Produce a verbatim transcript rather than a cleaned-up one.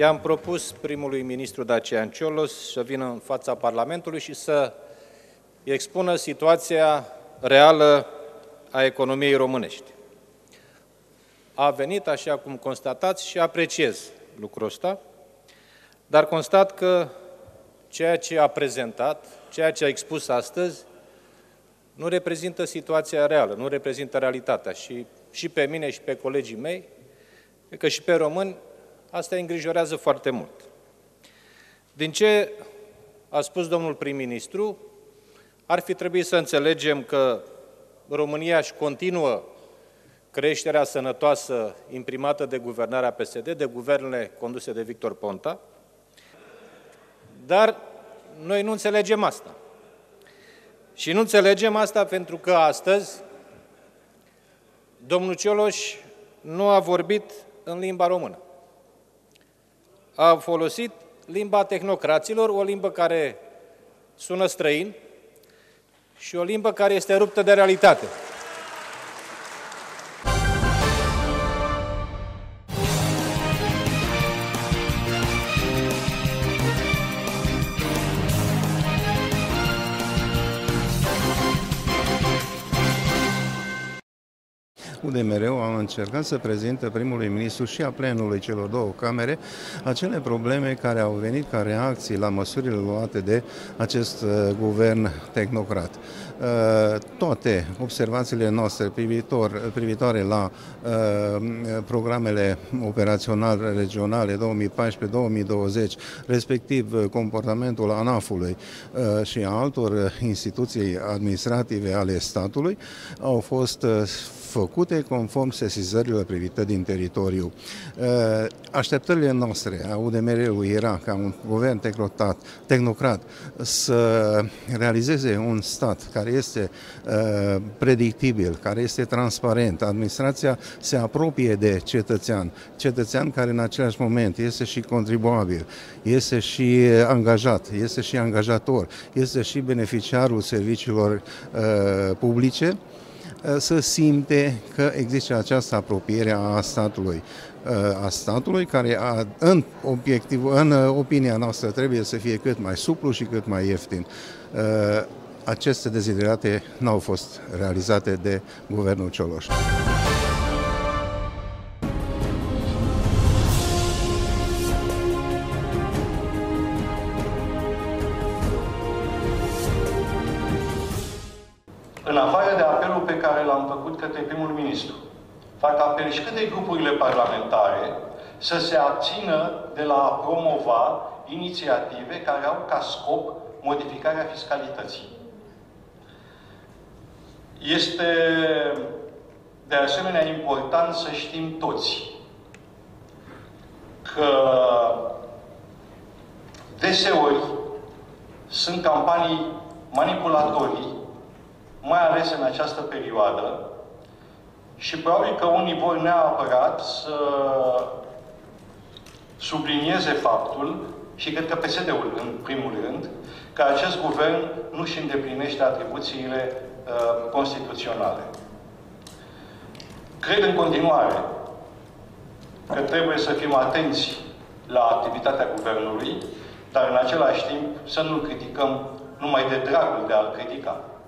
I-am propus primului ministru Dacian Cioloș să vină în fața Parlamentului și să expună situația reală a economiei românești. A venit, așa cum constatați, și apreciez lucrul ăsta, dar constat că ceea ce a prezentat, ceea ce a expus astăzi, nu reprezintă situația reală, nu reprezintă realitatea. Și, și pe mine și pe colegii mei, cred că și pe români, asta îi îngrijorează foarte mult. Din ce a spus domnul prim-ministru, ar fi trebuit să înțelegem că România își continuă creșterea sănătoasă imprimată de guvernarea P S D, de guvernele conduse de Victor Ponta, dar noi nu înțelegem asta. Și nu înțelegem asta pentru că astăzi domnul Cioloș nu a vorbit în limba română. A folosit limba tehnocraților, o limbă care sună străin și o limbă care este ruptă de realitate. U D M R-ul a încercat să prezinte primului ministru și a plenului celor două camere acele probleme care au venit ca reacții la măsurile luate de acest uh, guvern tehnocrat. Uh, toate observațiile noastre privitor, privitoare la uh, programele operaționale regionale două mii paisprezece două mii douăzeci, respectiv comportamentul ANAF-ului uh, și a altor instituții administrative ale statului, au fost uh, făcute conform sesizărilor privite din teritoriu. Așteptările noastre a U D M R-ului era ca un guvern tehnocrat, tehnocrat să realizeze un stat care este predictibil, care este transparent, administrația se apropie de cetățean, cetățean care în același moment este și contribuabil, este și angajat, este și angajator, este și beneficiarul serviciilor publice, să simte că există această apropiere a statului, a statului care a, în, obiectiv, în opinia noastră trebuie să fie cât mai suplu și cât mai ieftin. Aceste deziderate n-au fost realizate de guvernul Cioloș. În afară de apelul pe care l-am făcut către primul ministru, fac apel și către grupurile parlamentare să se abțină de la a promova inițiative care au ca scop modificarea fiscalității. Este de asemenea important să știm toți că deseori sunt campanii manipulatorii, mai ales în această perioadă, și probabil că unii vor neapărat să sublinieze faptul, și cred că P S D-ul în primul rând, că acest guvern nu își îndeplinește atribuțiile uh, constituționale. Cred în continuare că trebuie să fim atenți la activitatea guvernului, dar în același timp să nu-l criticăm numai de dragul de a-l critica.